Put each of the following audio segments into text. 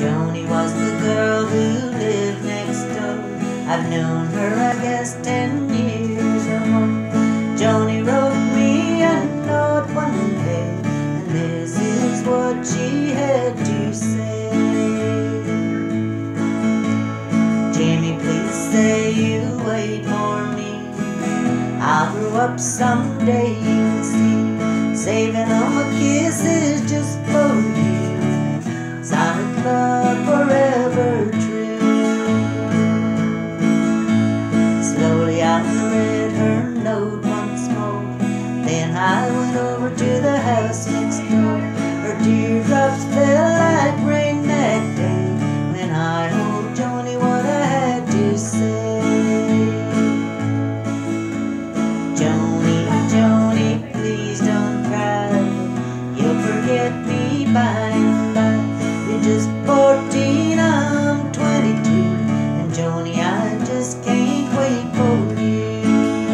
Joni was the girl who lived next door. I've known her, I guess, 10 years or more. Joni wrote me a note one day, and this is what she had to say. Jimmy, please say you wait for me. I'll grow up someday, you'll see. Saving all my kisses just for you. Solid love forever true. Slowly I read her note once more. Then I went over to the house next door. Her teardrops fell like rain that day when I told Joni what I had to say. Joni, Joni, please don't cry. You'll forget me by and by. You're just 14, I'm 22, and Joni, I just can't wait for you.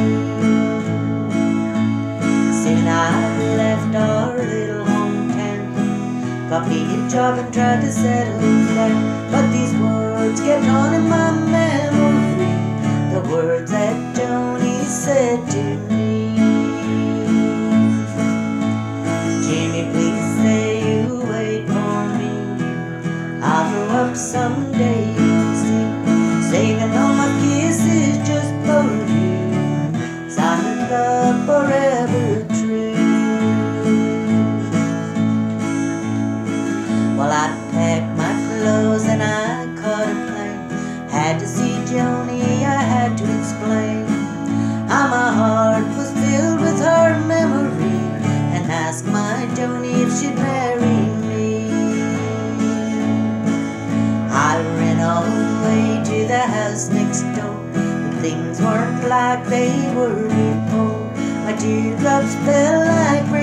Soon I left our little hometown, got me a job and tried to settle down. But these words kept on in my memory, the words that Joni said to me. Jimmy, please say you wait for me. I'll grow up someday, you'll see. Saving all my kisses just for you. Solid love forever true. Well, I packed my clothes and I caught a plane. Had to see Joni, I had to explain how my heart was filled with her memory, and asked my Joni if she'd marry me. I ran all the way to the house next door, and things weren't like they were before. My teardrops fell like rain.